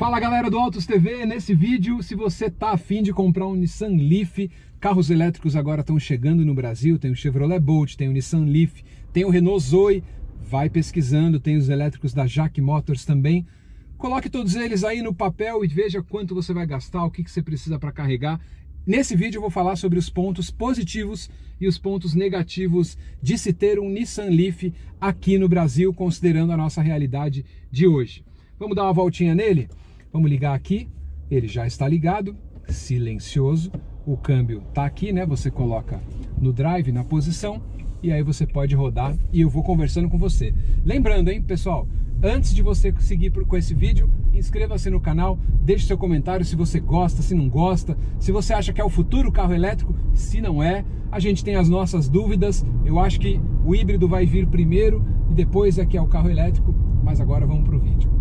Fala galera do Autos TV, nesse vídeo, se você tá afim de comprar um Nissan Leaf, carros elétricos agora estão chegando no Brasil, tem o Chevrolet Bolt, tem o Nissan Leaf, tem o Renault Zoe, vai pesquisando, tem os elétricos da JAC Motors também. Coloque todos eles aí no papel e veja quanto você vai gastar, o que você precisa para carregar. Nesse vídeo eu vou falar sobre os pontos positivos e os pontos negativos de se ter um Nissan Leaf aqui no Brasil, considerando a nossa realidade de hoje. Vamos dar uma voltinha nele? Vamos ligar aqui, ele já está ligado, silencioso, o câmbio está aqui, né? Você coloca no drive, na posição, e aí você pode rodar e eu vou conversando com você. Lembrando, hein, pessoal, antes de você seguir com esse vídeo, inscreva-se no canal, deixe seu comentário se você gosta, se não gosta, se você acha que é o futuro carro elétrico, se não é, a gente tem as nossas dúvidas, eu acho que o híbrido vai vir primeiro e depois é que é o carro elétrico, mas agora vamos para o vídeo.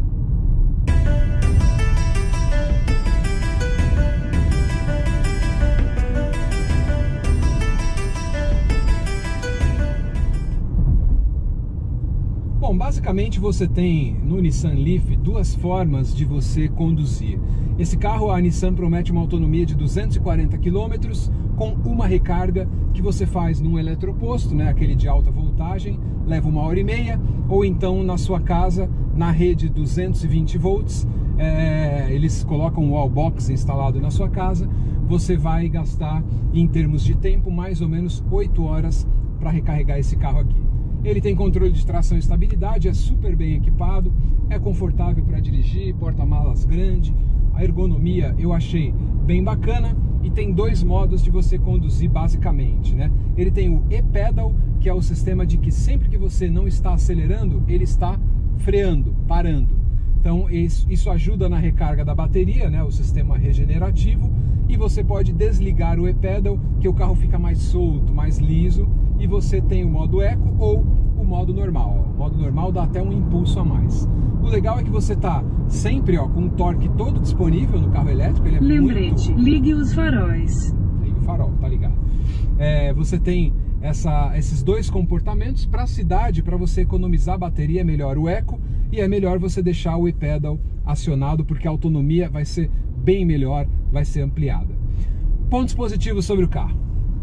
Bom, basicamente você tem no Nissan Leaf duas formas de você conduzir. Esse carro, a Nissan promete uma autonomia de 240 km com uma recarga que você faz num eletroposto, né, aquele de alta voltagem, leva 1h30, ou então na sua casa, na rede 220 volts, eles colocam um wallbox instalado na sua casa, você vai gastar, em termos de tempo, mais ou menos 8 horas para recarregar esse carro aqui. Ele tem controle de tração e estabilidade, é super bem equipado, é confortável para dirigir, porta-malas grande, a ergonomia eu achei bem bacana e tem dois modos de você conduzir basicamente, né? Ele tem o e-pedal, que é o sistema de que sempre que você não está acelerando, ele está freando, parando. Então isso ajuda na recarga da bateria, né? O sistema regenerativo, e você pode desligar o e-pedal, que o carro fica mais solto, mais liso, e você tem o modo eco ou o modo normal. O modo normal dá até um impulso a mais. O legal é que você tá sempre com um torque todo disponível no carro elétrico. Ele é Lembrete, ligue os faróis. Ligue o farol, tá ligado. Você tem esses dois comportamentos. Para a cidade, para você economizar bateria, é melhor o eco, e é melhor você deixar o e-pedal acionado, porque a autonomia vai ser bem melhor, vai ser ampliada. Pontos positivos sobre o carro.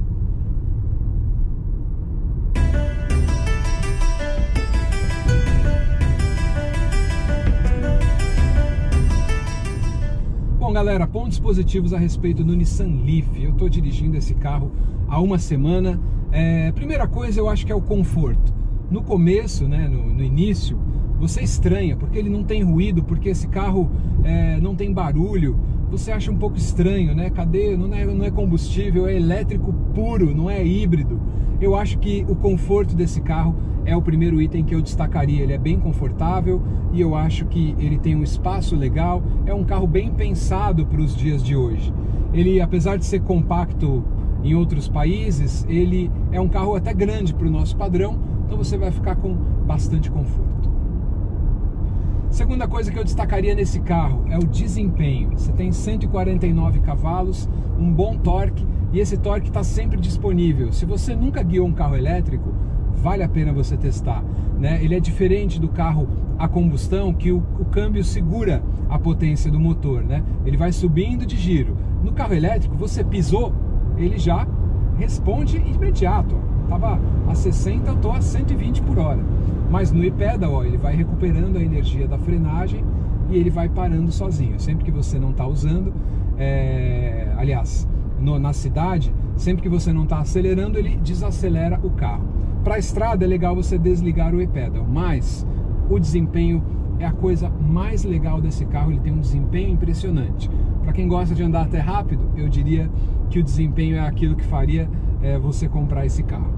Bom, galera, pontos positivos a respeito do Nissan Leaf. Eu estou dirigindo esse carro há uma semana. Primeira coisa, eu acho que é o conforto. No começo, né, no início, você estranha, porque ele não tem ruído, porque esse carro não tem barulho. Você acha um pouco estranho, né? Cadê? Não é combustível, é elétrico puro, não é híbrido. Eu acho que o conforto desse carro é o primeiro item que eu destacaria. Ele é bem confortável e eu acho que ele tem um espaço legal. É um carro bem pensado para os dias de hoje. Ele, apesar de ser compacto em outros países, ele é um carro até grande para o nosso padrão, então você vai ficar com bastante conforto. Segunda coisa que eu destacaria nesse carro é o desempenho. Você tem 149 cavalos, um bom torque, e esse torque está sempre disponível. Se você nunca guiou um carro elétrico, vale a pena você testar, né? Ele é diferente do carro a combustão, que o câmbio segura a potência do motor, né? Ele vai subindo de giro. No carro elétrico, você pisou, ele já responde imediato. Estava a 60, eu estou a 120 por hora. Mas no e-pedal, ele vai recuperando a energia da frenagem e ele vai parando sozinho. Sempre que você não está usando, aliás, na cidade, sempre que você não está acelerando, ele desacelera o carro. Para a estrada é legal você desligar o e-pedal, mas o desempenho é a coisa mais legal desse carro. Ele tem um desempenho impressionante. Para quem gosta de andar até rápido, eu diria que o desempenho é aquilo que faria você comprar esse carro.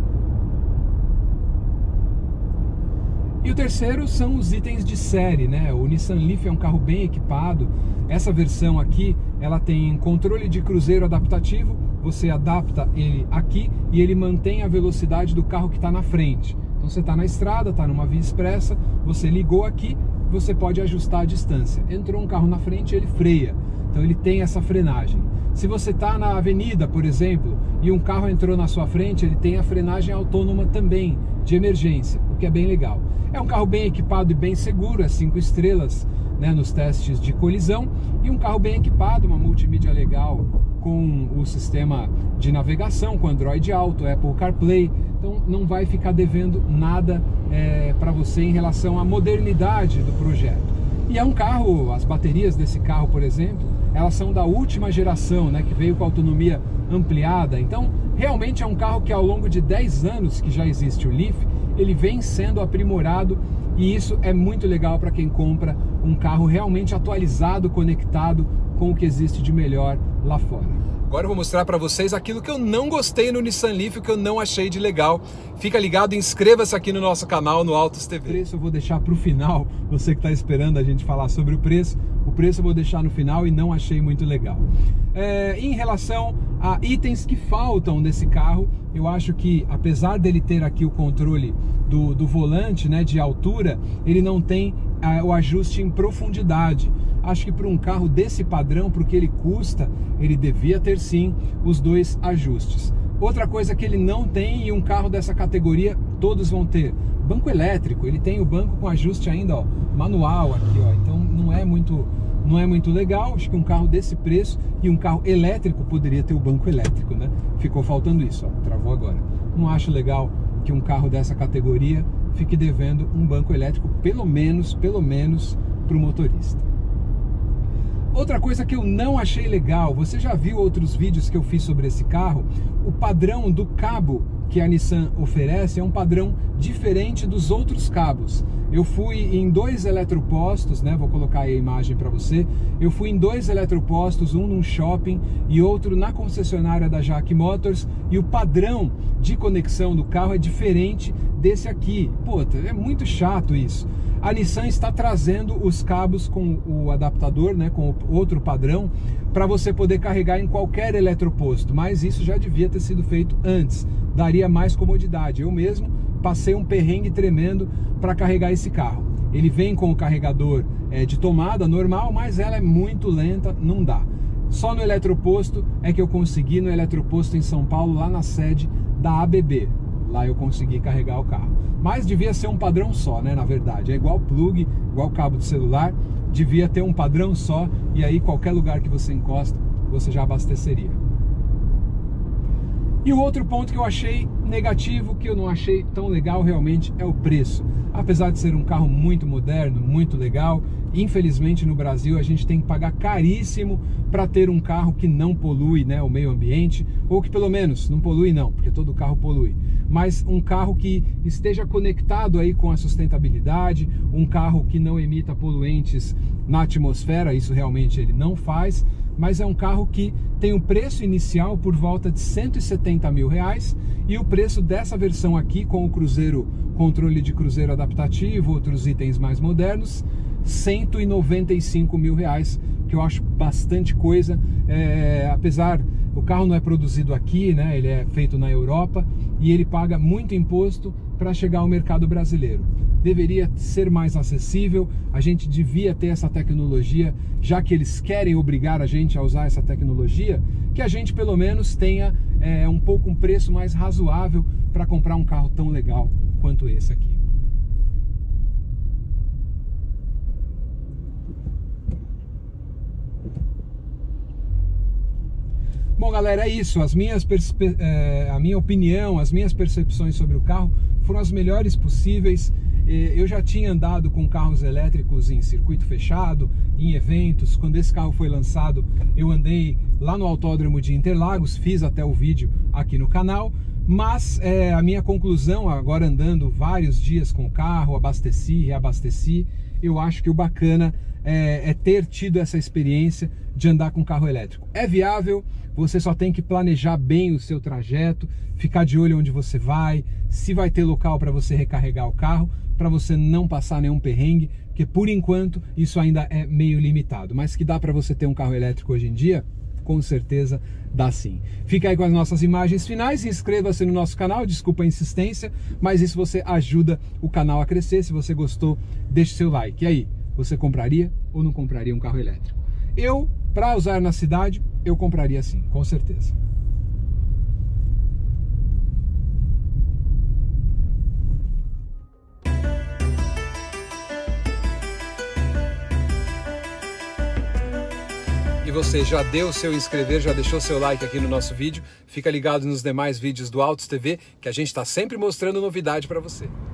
E o terceiro são os itens de série, né? O Nissan Leaf é um carro bem equipado. Essa versão aqui, ela tem controle de cruzeiro adaptativo. Você adapta ele aqui e ele mantém a velocidade do carro que está na frente. Então você está na estrada, está numa via expressa, você ligou aqui, você pode ajustar a distância. Entrou um carro na frente, ele freia. Então ele tem essa frenagem. Se você está na avenida, por exemplo, e um carro entrou na sua frente, ele tem a frenagem autônoma também, de emergência, o que é bem legal. É um carro bem equipado e bem seguro, é 5 estrelas, né, nos testes de colisão, e um carro bem equipado, uma multimídia legal com o sistema de navegação, com Android Auto, Apple CarPlay. Então não vai ficar devendo nada para você em relação à modernidade do projeto. E é um carro, as baterias desse carro, por exemplo, elas são da última geração, né, que veio com autonomia ampliada. Então realmente é um carro que ao longo de 10 anos que já existe o Leaf, ele vem sendo aprimorado, e isso é muito legal para quem compra um carro realmente atualizado, conectado com o que existe de melhor lá fora. Agora eu vou mostrar para vocês aquilo que eu não gostei no Nissan Leaf, o que eu não achei de legal. Fica ligado e inscreva-se aqui no nosso canal, no Autos TV. O preço eu vou deixar para o final, você que está esperando a gente falar sobre o preço eu vou deixar no final e não achei muito legal. Em relação a itens que faltam nesse carro, eu acho que apesar dele ter aqui o controle do volante, né, de altura, ele não tem o ajuste em profundidade. Acho que para um carro desse padrão, para o que ele custa, ele devia ter sim os dois ajustes. Outra coisa que ele não tem, e um carro dessa categoria todos vão ter, banco elétrico. Ele tem o banco com ajuste ainda, ó, manual aqui, ó. Então não é muito legal. Acho que um carro desse preço e um carro elétrico poderia ter o banco elétrico, né? Ficou faltando isso, ó, travou agora. Não acho legal que um carro dessa categoria fique devendo um banco elétrico, pelo menos para o motorista. Outra coisa que eu não achei legal, você já viu outros vídeos que eu fiz sobre esse carro, o padrão do cabo que a Nissan oferece é um padrão diferente dos outros cabos. Eu fui em 2 eletropostos, né? Vou colocar aí a imagem para você. Eu fui em 2 eletropostos, um num shopping e outro na concessionária da Jack Motors, e o padrão de conexão do carro é diferente desse aqui. Pô, é muito chato isso. A Nissan está trazendo os cabos com o adaptador, né, com outro padrão, para você poder carregar em qualquer eletroposto, mas isso já devia ter sido feito antes, daria mais comodidade. Eu mesmo passei um perrengue tremendo para carregar esse carro. Ele vem com o carregador de tomada normal, mas ela é muito lenta, não dá. Só no eletroposto é que eu consegui, no eletroposto em São Paulo, lá na sede da ABB. Lá eu consegui carregar o carro. Mas devia ser um padrão só, né? Na verdade, é igual plug, igual cabo de celular, devia ter um padrão só, e aí qualquer lugar que você encosta, você já abasteceria. E o outro ponto que eu achei negativo, que eu não achei tão legal realmente, é o preço. Apesar de ser um carro muito moderno, muito legal, infelizmente no Brasil a gente tem que pagar caríssimo para ter um carro que não polui, né, o meio ambiente, ou que pelo menos não polui não, porque todo carro polui, mas um carro que esteja conectado aí com a sustentabilidade, um carro que não emita poluentes na atmosfera, isso realmente ele não faz, mas é um carro que tem um preço inicial por volta de R$170 mil, e o preço dessa versão aqui, com o cruzeiro, controle de cruzeiro adaptativo, outros itens mais modernos, R$195 mil, que eu acho bastante coisa. Apesar, o carro não é produzido aqui, né? Ele é feito na Europa e ele paga muito imposto para chegar ao mercado brasileiro. Deveria ser mais acessível, a gente devia ter essa tecnologia, já que eles querem obrigar a gente a usar essa tecnologia, que a gente pelo menos tenha um preço mais razoável para comprar um carro tão legal quanto esse aqui. Bom, galera, é isso. A minha opinião, as minhas percepções sobre o carro foram as melhores possíveis. Eu já tinha andado com carros elétricos em circuito fechado, em eventos. Quando esse carro foi lançado, eu andei lá no Autódromo de Interlagos, fiz até o vídeo aqui no canal. Mas a minha conclusão, agora andando vários dias com o carro, abasteci, reabasteci, eu acho que o bacana é ter tido essa experiência de andar com carro elétrico. É viável, você só tem que planejar bem o seu trajeto, ficar de olho onde você vai, se vai ter local para você recarregar o carro, para você não passar nenhum perrengue, porque por enquanto isso ainda é meio limitado, mas que dá para você ter um carro elétrico hoje em dia, com certeza dá sim. Fica aí com as nossas imagens finais, inscreva-se no nosso canal, desculpa a insistência, mas isso você ajuda o canal a crescer. Se você gostou, deixe seu like. E aí, você compraria ou não compraria um carro elétrico? Eu, para usar na cidade, eu compraria sim, com certeza. você já deu o seu inscrever, já deixou seu like aqui no nosso vídeo. Fica ligado nos demais vídeos do Autos TV, que a gente está sempre mostrando novidade para você.